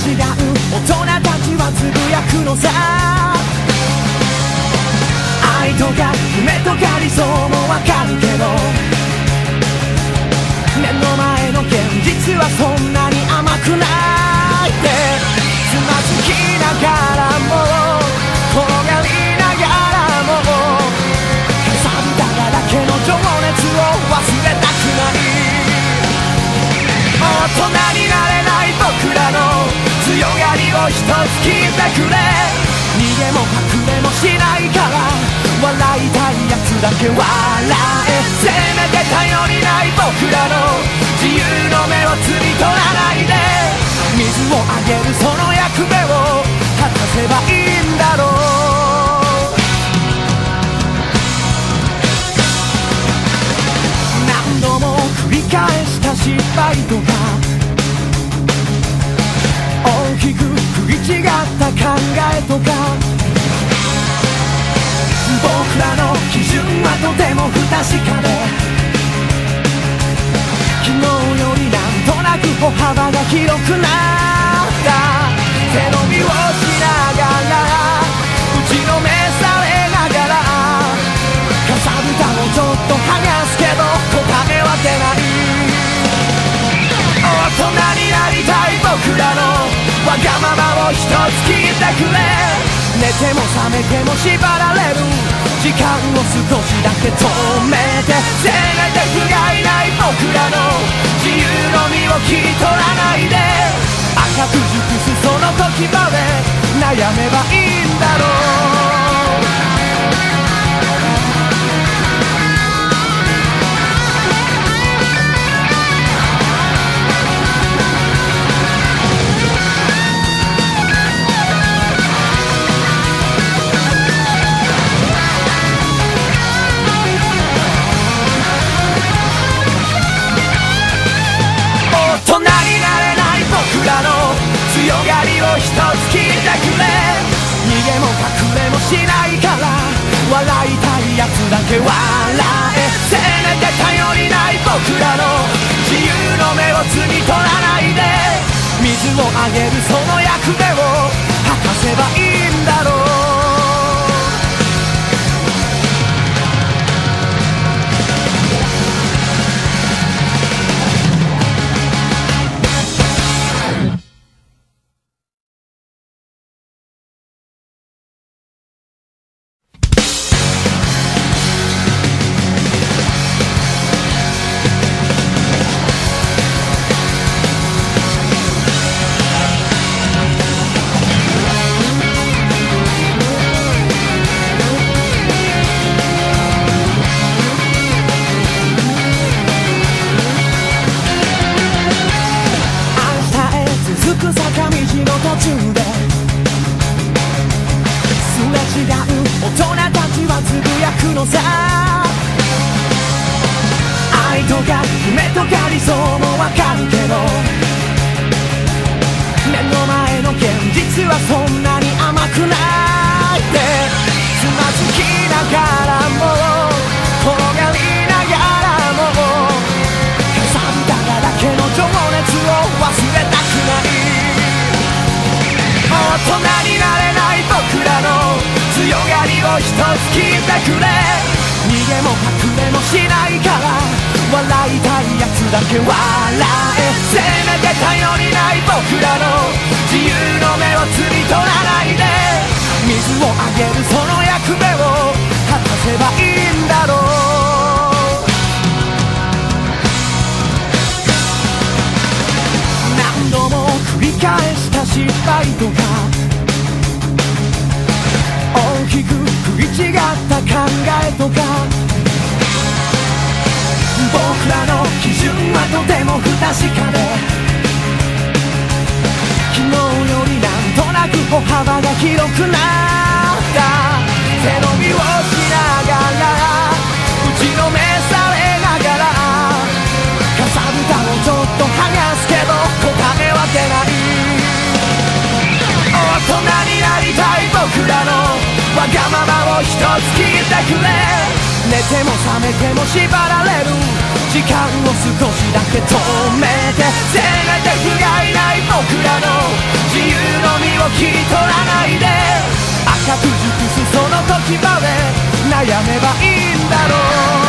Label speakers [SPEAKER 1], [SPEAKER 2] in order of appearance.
[SPEAKER 1] 違う大人たちはつぶやくのさ。愛とか夢とか理想もわかるけど、目の前の現実はそんなに甘くないってつまずきながらも転がりながらもかさぶただらけの情熱を忘れたくない。大人になれない僕らの強がりを一つ聞いてくれ。逃げも隠れもしないから笑いたいやつだけ笑え。せめて頼りない僕らの自由の目を摘み取らないで、水をあげるその役目を果たせばいいんだろう。何度も繰り返した失敗とか大きく食い違った考えとか、僕らの基準はとても不確かで、昨日よりなんとなく歩幅が広くなった。背伸びをしながら打ちのめされながらかさぶたをちょっと剥がすけど答えは出ない。大人になりたい僕らのわがままを一つ聞いてくれ。寝ても覚めても縛られる時間を少しだけ止めて、せめて不甲斐ない僕らの自由の身を切り取らないで、赤く熟すその時まで悩めばいいんだろう。強がりを一つ聞いてくれ。逃げも隠れもしないから笑いたいやつだけ笑え。せめて頼りない僕らの自由の目を摘み取らないで、水をあげるその役目を果たせばいいんだろう。愛とか夢とか理想もわかるけど、目の前の現実はそんなに甘くないってつまずきながらも転がりながらもかさぶただらけの情熱を忘れたくない。大人になれない僕らの強がりを一つ聞いてくれ。逃げも隠れもしないから笑いたいやつだけ笑え。せめて頼りない僕らの自由の目を摘み取らないで、水をあげるその役目を果たせばいいんだろう。何度も繰り返した失敗とか大きく食い違った考えとか、僕らの基準はとても不確かで、昨日よりなんとなく歩幅が広くなった。背伸びをしながら打ちのめされながらかさぶたをちょっと剥がすけど答えは出ない。大人になりたい僕らのわがままを一つ聞いてくれ。寝ても覚めても縛られる時間を少しだけ止めて、せめて不甲斐ない僕らの自由時まで悩めばいいんだろう。